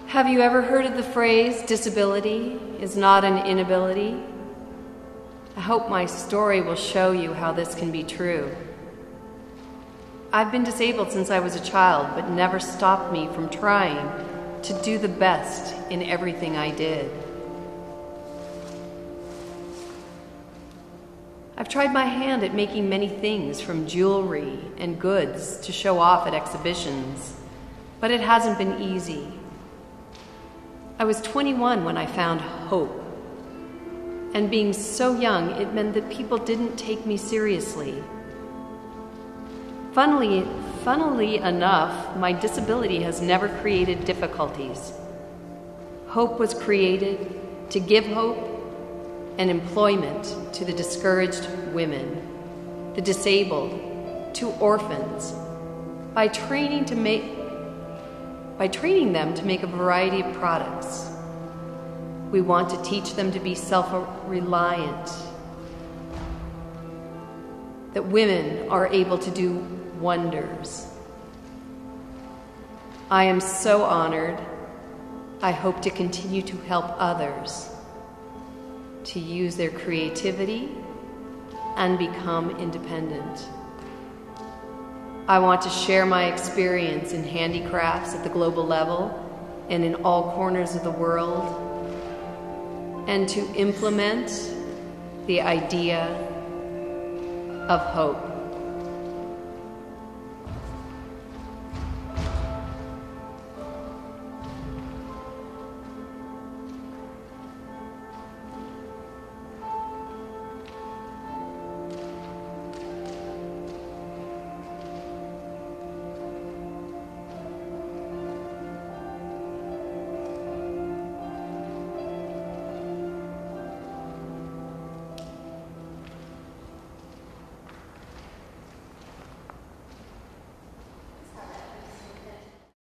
Have you ever heard of the phrase, disability is not an inability? I hope my story will show you how this can be true. I've been disabled since I was a child, but never stopped me from trying to do the best in everything I did. I've tried my hand at making many things, from jewelry and goods to show off at exhibitions, but it hasn't been easy. I was 21 when I found hope. And being so young, it meant that people didn't take me seriously. Funnily enough, my disability has never created difficulties. Hope was created to give hope and employment to the discouraged women, the disabled, to orphans, by training them to make a variety of products. We want to teach them to be self-reliant, that women are able to do wonders. I am so honored. I hope to continue to help others to use their creativity and become independent. I want to share my experience in handicrafts at the global level and in all corners of the world, and to implement the idea of hope.